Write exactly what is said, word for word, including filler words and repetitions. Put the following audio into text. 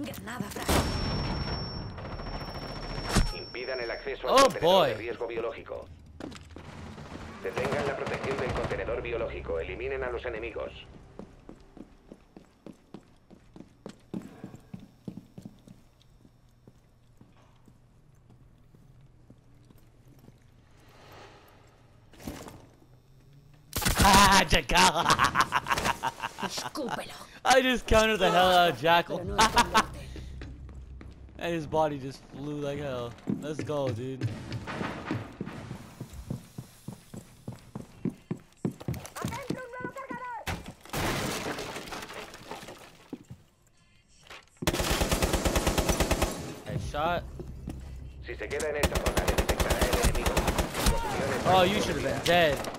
Granada frágil. Impidan el acceso al Oh, contenedor boy. de riesgo biológico. Detengan la protección del contenedor biológico. Eliminen a los enemigos. Ah, Jackal! Escúpelo. I just countered the hell out of Jackal. Pero no es conveniente. And his body just flew like hell. Let's go, dude. Headshot. Si se queda en esta zona, le detectará el enemigo. Posiciones Oh, you should have been dead.